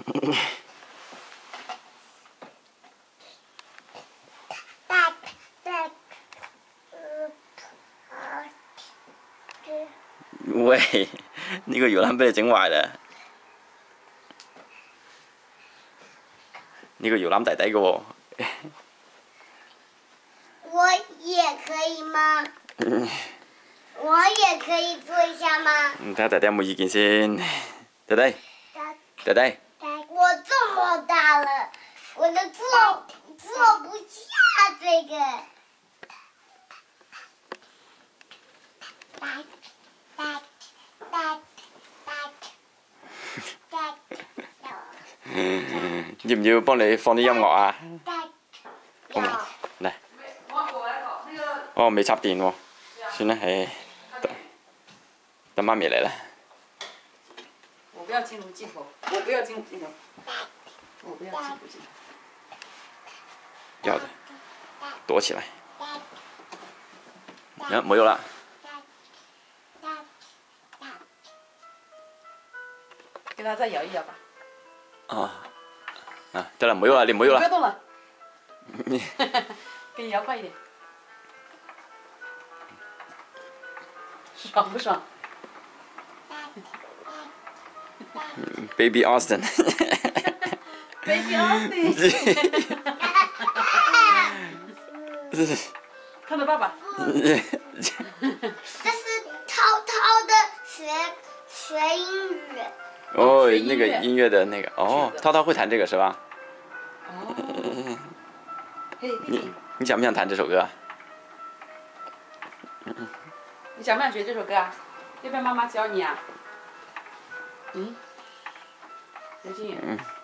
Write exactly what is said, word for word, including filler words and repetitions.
喂，呢個搖籃俾你整壞啦！呢個搖籃弟弟嘅喎。 我也可以嗎？我也可以做一下嗎？ 睇下弟弟有冇意見先。弟弟，弟弟。 我這麼大了，我都做做不下這個。 要唔要幫你放啲音樂啊？好唔好？嚟。哦，未插電喎，算啦，唉，等等媽咪嚟啦。 我不要進入鏡頭，我不要進入鏡頭，我不要進入鏡頭。 要的，躲起來。啊，冇有啦。 給他再搖一搖吧。 啊，啊，得了，冇有了，你冇有了。 不要動了。給你搖快一點。爽不爽 ？Baby Austin 。 Baby Austin。看到爸爸。 这是涛涛的学学英语。 哦，那个音乐的那个，哦，涛涛会弹这个是吧？ 哦。 你你想不想弹这首歌啊？ 你想不想学这首歌啊？要不要妈妈教你啊？嗯，刘静宇。 嗯。